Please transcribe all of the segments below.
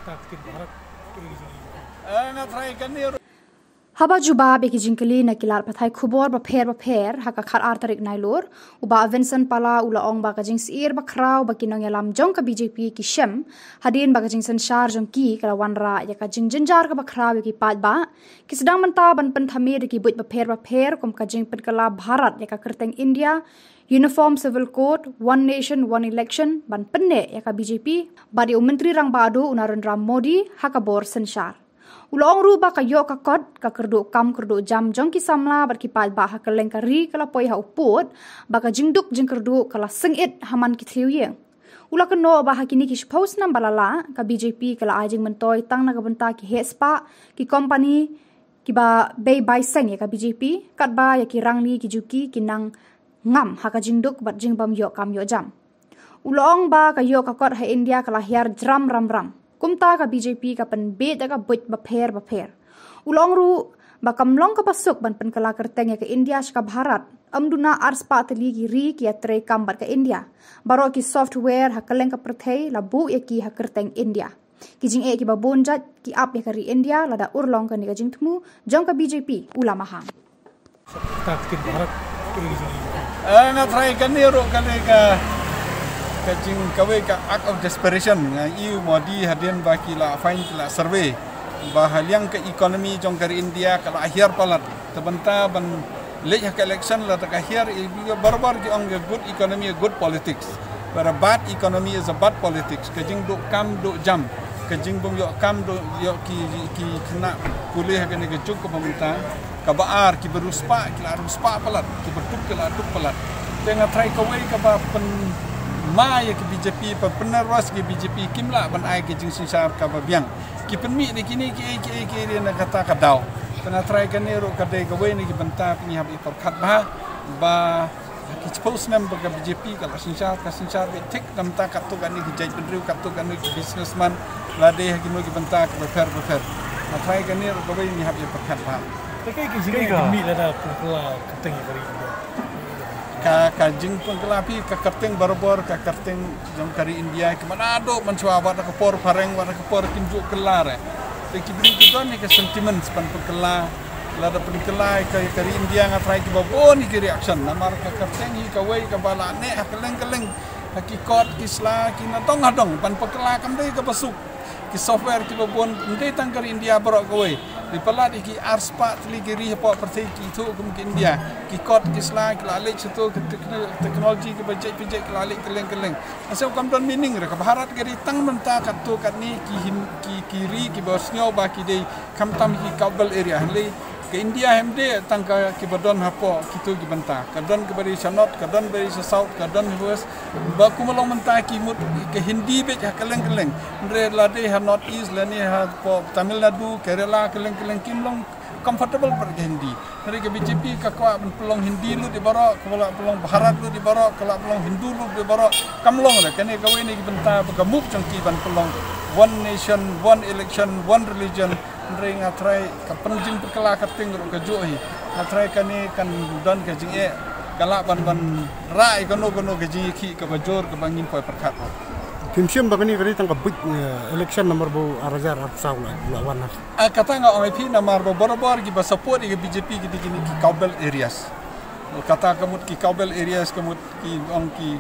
Haba juba beki jingkeli na kilar pathai khubor ba pher haka khar ar tarik nailur uba Vincent pala ula ong ba kajing sir ba kraw ba kinong yalam jong ka BJP ki shem hadin ba kajing sanshar jong ki kala wanra ya ka jing jinjar ka ba kraw ki pat ba ki sedang menta ban pen thamir ki buit ba pher kom kajing pen kala bharat ya ka kerteng India Uniform Civil Code, One Nation, One Election, ban penne ya ka BJP, badi Menteri Rang Badu Narendra Modi hakabor sanshar. Ulong ruba ka yo ka kod ka kerdu kam kerdu jam jong ki samla bar ki pal ba ha keleng kari kala poi ha uput ba ka jingduk jing kerdu kala sengit haman ki thliu ye. Ula ka no ba ha kini ki post nam balala ka BJP kala ajing mentoi tang na ka benta ki hespa ki company ki ba bay bai seng ya ka BJP kat ba ya ki rangli ki juki ki nang ngam haka jingduk bat jing bam yo kam yo jam. Ulong ba ka yo ka kod ha India kala hiar dram ram. Kumta ka BJP ka pen bet ka buit ba pher. Ulong ru ba kamlong ka pasuk ban pen kala kerteng ya ka India ska Bharat. Amduna arspa tali ki ri ki atre kam bat ka India. Baro ki software ha kaleng ka perthei la bu ya ki ha kerteng India. Ki jing e ki ba bonjat ki ap ya ka ri India lada urlong ka ni ka jing thmu jong ka BJP ulama hang. Taktik Bharat na try kan ni ro kan ka kajing kawe ka act of desperation iu modi hadian baki la find la survey bahaliang ke economy jong kari India kala akhir palat tebenta ban leh ka election la tak akhir barbar ki ong good economy good politics but a bad economy is a bad politics kajing do kam do jam kajing bom yo kam do yo ki kena pulih ka ni ke juk ko pemerintah kabaar ki beruspa ki la ruspa palat ki bertuk ki la tuk palat tengah try kawai ka ba pen ma ya ki BJP pa penerus ki BJP kimla ban ai ki jing sinsar ka ba biang ki penmi ni kini ki na kata ka daw tengah try ka ni ro ka dai kawai ni ki benta ni hab itor khat ba ki suppose nam ba ka BJP ka sinsar be tik nam ta ka tu kan ni ki jai pendriu ka tu kan ni ki businessman la dai ki no ki benta ka ba fer na try ka ni ro kawai ni hab itor khat ba Tapi kita mi lah dah pengkela kerteng kari India. Ka jing pengkela pi ka kerteng barbar ka kerteng jong kari India ke mana do mencuba wat ka por pareng wat ka por kinjuk kelar. Tapi beri kita ni ke sentiment span pengkela la da pengkela ka kari India ngatrai ki babon ki reaction namar ka kerteng hi ka wei ka bala ne keleng ki kot ki sla ki na tong hadong pan pengkela kam dei ka pasuk ki software ki babon ndai tang kari India barok ka wei di pelat iki arspa teligiri apa perti itu ke India ki kot ki sla ki lalik situ teknologi ki bajek ki lalik keleng asal kam don meaning re ka Bharat gari tang menta katu kat ni ki kiri ki bosnyo ba ki dei kam tam ki kabel area le ke India hemde tang ka ki badon hapo kitu ki benta kadon ke bari sanot kadon bari south kadon west ba kumolong menta ki mut ke Hindi be keleng re lade ha north east le ni ha Tamil Nadu Kerala keleng kimlong comfortable ber Hindi dari ke BJP ka kwa pelong Hindi lu di barok kala pelong Bharat lu di barok kala pelong Hindu lu di barok kamlong le kene gawe ni benta begamuk jangki ban pelong one nation one election one religion ring atrai ka penjin perkela kating ro ka johi atrai kani kan don ka jing e kala ban rai kono ka jing ki ka bajor ka bangin poi perkat Kimsiam bagani kari tang kabut election number bo arajar arsa ula wana. Kata nga OMP namar bo barbar ki ba support ki BJP ki dikini ki kabel areas. Kata kamut ki kabel areas kamut ki ong ki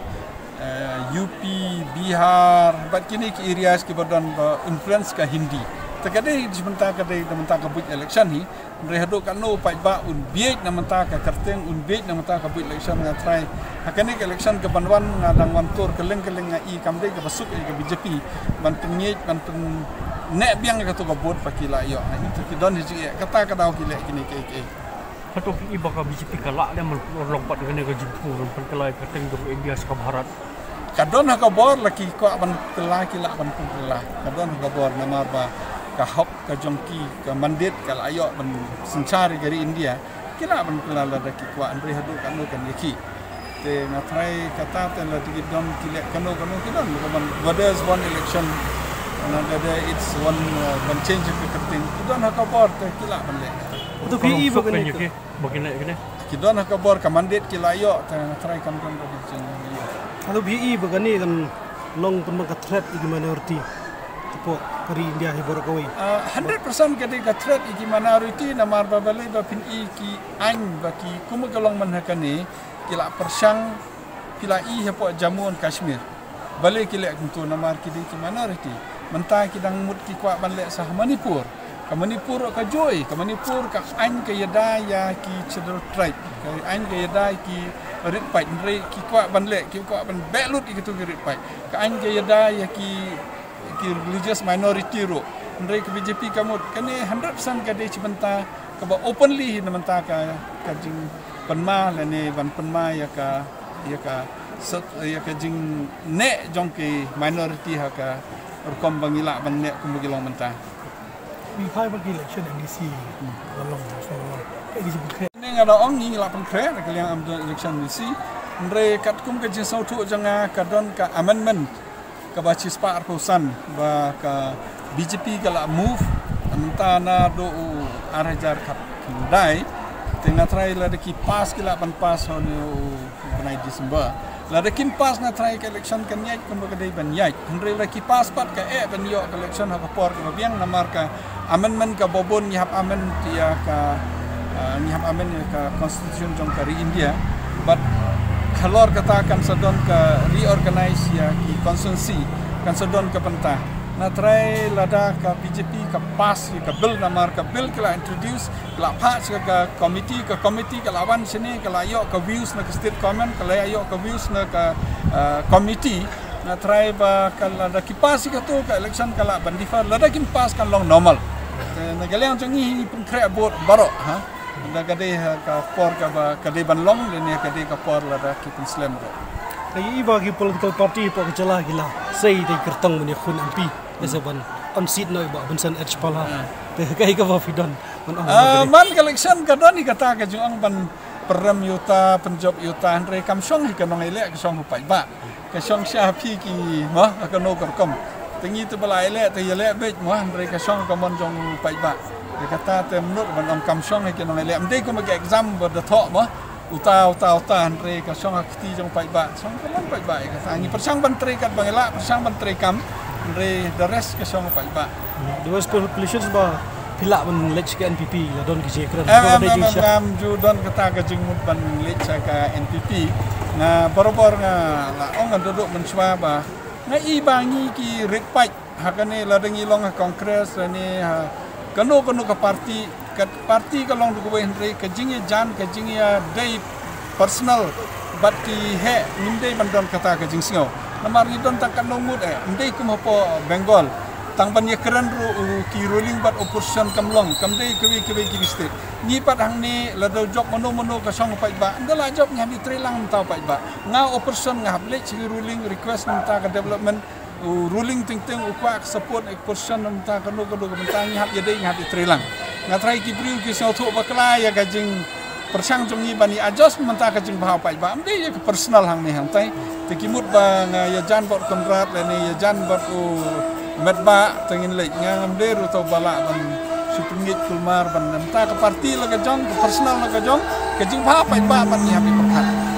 UP Bihar bat kini ki areas ki badan influence ka Hindi. Takade sebentar kadai namenta kabut election ni rehado kanu pai ba un biek namenta ka kerteng un biek namenta kabut election ngatrai hakane election ke banwan ngadang wantur keleng i kamde ke basuk ke BJP ban penyej ban pen nek biang ka tu kabut pakila yo itu kidon hiji kata kadau kile kini ke Satu iba ka BJP kala dia melompat dengan ke jimpu ban kelai kerteng ke India ke Bharat kadon ka bor laki ko ban kelai kila ban kelai kadon ka bor namar ba ka hok ka jongki ka mandit ka layo ban sencari dari India kila ban kelala da ki kwa andre hadu kanu kan yaki te ngatrai kata te la dikit dom kilek kanu kidon ban there's one election another it's one change of kerting kidon ka bor te kila ban le tu PI bagini kene kidon ka bor ka mandit ki layo te ngatrai kan kan Kalau PI bagani kan long teman ka threat di minority tepo dari India hibor kawai 100% kadi ka threat iki minority na mar babale ba pin iki ang baki kumagalong manhakani kila persang kila hapo Jammu and Kashmir balik kila kuntu na mar kidi ki minority mentah kidang mut ki kwa banle sah Manipur ka Manipur ka joy ka Manipur ka ang ka yadaya ki chedal tribe ka ang ka yadaya ki rit pai ndre ki kwa banle ki kwa ban belut ki tu rit pai ka ang ka yadaya ki religious minority ro ndre ke BJP kamut kane 100% kade cibenta ka ba openly na menta ka jing panma lane ban panma ya ka jing ne jong ke minority ha ka rekom bangila ban ne kumugilong menta Bihai bagi election NDC long so ne ngada ong ni la pan kre ka yang am election NDC ndre kat kum ke jing sautu janga ka don ka amendment ka ba cispa arpusan ba ka BJP kala move antana do arajar kap dai tengah try la de ki pass kila pan pass on benai Disember la de kin pass na try ke election kan yai kum ba dai ban yai andre la ki pass pat ka ban yo election ha por ka biang na marka amendment ka bobon ni hap amen ya ka ni hap amen ka constitution jong kari India but halor katakan sedon ka reorganize ya ki constituency kan sedon ka pentah na try lada ka BJP ka pass ka bill namar ka bill kala introduce kala pass ka committee ka lawan sini kala yo ka views na ka state comment kala yo ka views na ka committee na try ba kala da ki pass ka to ka election kala bandifa lada kin pass kan long normal na galang jangi pun kre bot baro ha da kade ka por ka ba kade ban long ni kade ka por lada ki pun slam ro Kaya bagi political party po kecela gila. Say they kertang meni khun MP. Esaban on seat no iba bensan Echpala. Kaya ka mafidon. Man election kadon ni kata ka jung ban peram yuta penjob yuta andre kamsong ka nong ele ka song pai ba. Ka song sha pi ki mo ka no kerkom. Tingi tu bala ele te ele be mo andre ka song ka mon jong pai ba. Kata te menurut ban om kamsong ka nong ele. Amde ko mag exam ber de tho mo. Uta andre ka song akti jong pai ba song ka mon pai ba ka tangi persang ban tre kat bangela persang ban tre kam andre the rest ka song pai ba the west populations ba pila ban lech ka NPP la don ki jekran am ju don kata ka jing mut ban lech ka NPP na borobor nga la ong duduk menswa ba na ibangi ki rit pai hakane la dengi long kongres ni kanu ka parti ka long du Henry ka jingi jan ka jingi day personal but ki he ninde bandon kata ka jing singo namar ni don tak kanongud ndai kum po Bengal tang ban ye keren ru ki ruling but opposition kamlong kamdai kewi ki state ni pat hang ni la do job mono ka song pai ba ndala job nya ni trelang ta pai ba nga opposition nga hable chi ruling request ta ka development ruling ting ukwa support opposition ta ka no ka bentangi hab ye dei hab trelang ngatrai ki priu ki so tho bakla ya gajing persang jong ni bani adjustment ta ka jing bhau pai ba amde ye personal hang ni hang tai te ki mut ba nga ya jan bot kontrat le ni ya jan bot medba tengin lek nga amde ru to bala ban supingit kulmar ban ta ka parti la ka jong personal la ka jong ka jing bhau pai ba ban ni habi perkat